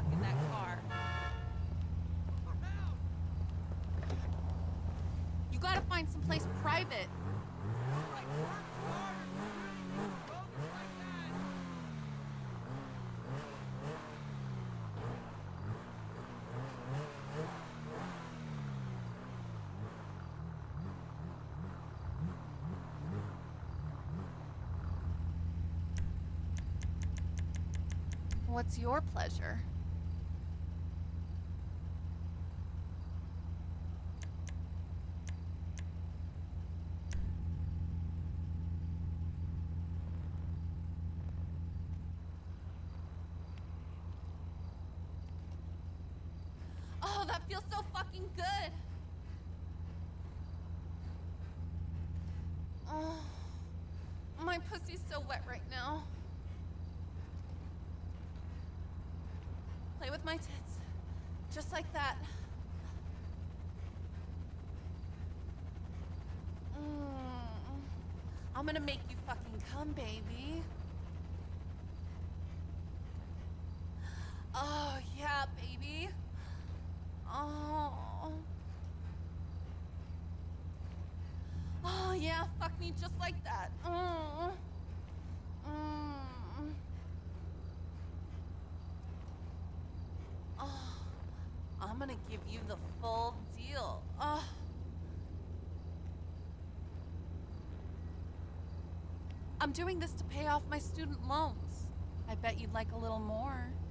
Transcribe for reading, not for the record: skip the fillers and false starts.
in that car. You gotta find someplace private. What's your pleasure? Oh, that feels so fucking good. Oh, my pussy's so wet right now. Play with my tits. Just like that. I'm gonna make you fucking come, baby. Oh, yeah, baby. Oh. Oh, yeah, fuck me just like that. Oh, I'm gonna give you the full deal. Oh. I'm doing this to pay off my student loans. I bet you'd like a little more.